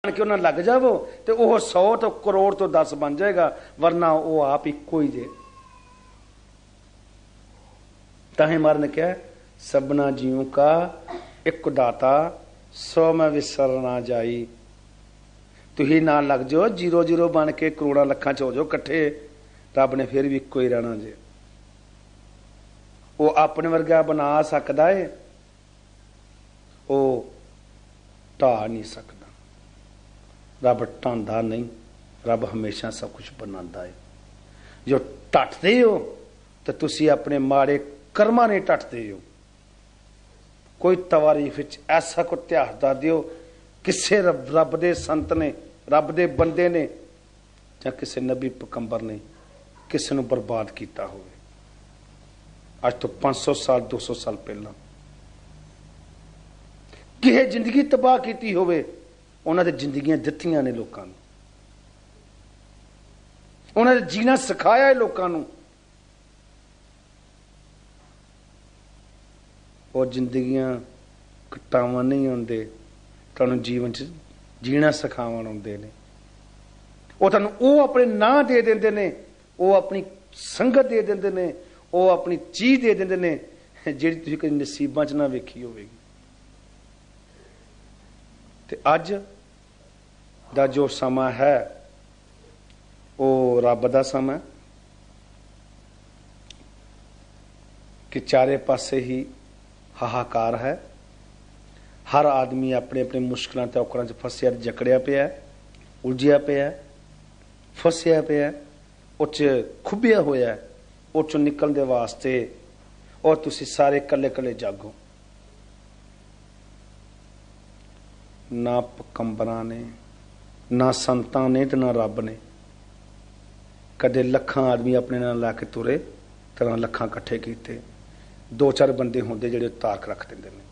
कि उन्हें लग जावो तो वह 100 तो करोड़ तो 10 बन जाएगा, वरना वो आप इको ही जे। ताहे मार ने क्या सबना जीवों का एक दाता 100 में विसर ना जाई। तुही ना लग जाओ 0-0 बन के करोड़ा लखा च हो जाओ कट्ठे, रब ने फिर भी इको ही रहना जे। वो अपने वर्गा बना सकता है, वो ढा नहीं सकता। रब ढांदा नहीं, रब हमेशा सब कुछ बनाता है। जो टटते हो तो तुसी अपने माड़े कर्मा नहीं टटते हो। कोई तवारीफ ऐसा को इतिहास दस दियो किसे रब दे संत ने, रब दे बंदे ने या किसी नबी पैगंबर ने किसी को बर्बाद किया हो। आज तो 500 साल 200 साल पहला किसी जिंदगी तबाह की होवे, उन्होंने जिंदगियां दित्तियां ने लोगों को, उन्होंने जीना सिखाया है लोगों को। और जिंदगियां कटावन नहीं आते, तुहानू जीवन च जीना सिखावन आते हैं। वो तुहानू वो अपने नां दे देंदे ने, वो अपनी संगत दे देंदे ने, वो अपनी चीज दे देंदे ने जिहड़ी तुसीं कदी नसीबां च ना वेखी होवेगी। ते अज दा जो समा है वो रब दा समा कि चारे पासे ही हाहाकार है। हर आदमी अपने अपने मुश्किलों ते औकड़ां च फसिया जकड़िया पिया, उलझिया पिया, फसिया पिया, उच खुबिया होया, उच निकलने वास्ते और तुसी सारे कले कले जागो। ना पैगंबरां ने, ना संतां ने ते ना रब ने कदे लखां आदमी अपने नाल लैके तुरे ते ना लखां इकट्ठे कीते। 2-4 बंदे होंदे जिहड़े तारक रख दिंदे ने।